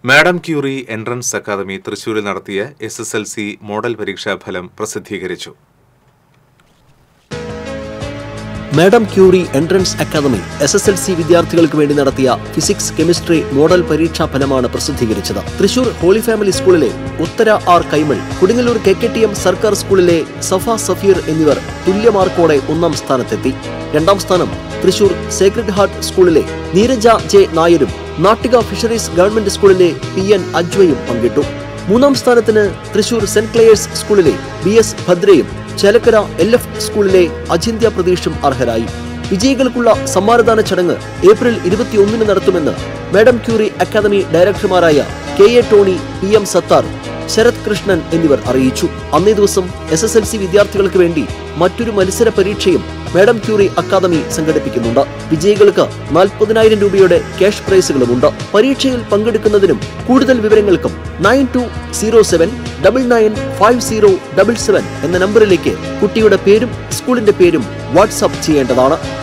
Madam Curie entrance academy തൃശൂരിൽ നടത്തിയ SSLC model പരീക്ഷാഫലം പ്രസിദ്ധീകരിച്ചു. Madam Curie entrance academy SSLC വിദ്യാർത്ഥികൾക്ക് വേണ്ടി നടത്തിയ ഫിസിക്സ് കെമിസ്ട്രി മോഡൽ പരീക്ഷാ ഫലമാണ് പ്രസിദ്ധീകരിച്ചത്. തൃശൂർ ഹോളി ഫാമിലി സ്കൂളിലെ ഉത്തര ആർ കൈമൾ, കൊടുങ്ങല്ലൂർ KKTM സർക്കാർ സ്കൂളിലെ സഫ സഫീർ എന്നിവർ തുല്യ മാർക്കോടെ 1ാം സ്ഥാനത്തെത്തി. 2ാം സ്ഥാനം തൃശൂർ സേക്രഡ് ഹാർട്ട് സ്കൂളിലെ നീരജ ജെ നായരും നാട്ടിക ഫിഷറീസ് ഗവൺമെന്റ് സ്കൂളിലെ PN അജ്വയും പങ്കിട്ടു. 3ാം സ്ഥാനത്തിന് തൃശൂർ സെന്റ് ക്ലെയേഴ്സ് സ്കൂളിലെ BS ഭദ്രയും ചേലക്കര LF സ്കൂളിലെ അജിന്ത്യ പ്രതീഷും അർഹരായി. വിജയികൾക്കുള്ള സമ്മാനദാന ചടങ്ങ് ഏപ്രിൽ 21 നടത്തുമെന്ന് മാഡം ക്യൂറി അക്കാദമി ഡയറക്ടർമാരായ KA ടോണി, PM സത്താർ, ശരത് കൃഷ്ണൻ എന്നിവർ അറിയിച്ചു. അന്നേ ദിവസം SSLC വിദ്യാർത്ഥികൾക്ക് വേണ്ടി മറ്റൊരു മത്സര പരീക്ഷയും മാഡം ക്യൂറി അക്കാദമി സംഘടിപ്പിക്കുന്നുണ്ട്. വിജയികൾക്ക് 40,000 രൂപയുടെ ക്യാഷ് പ്രൈസുകളുമുണ്ട്. പരീക്ഷയിൽ പങ്കെടുക്കുന്നതിനും കൂടുതൽ വിവരങ്ങൾക്കും 9207995077 എന്ന നമ്പറിലേക്ക് കുട്ടിയുടെ പേരും സ്കൂളിന്റെ പേരും വാട്സ്ആപ്പ് ചെയ്യേണ്ടതാണ്.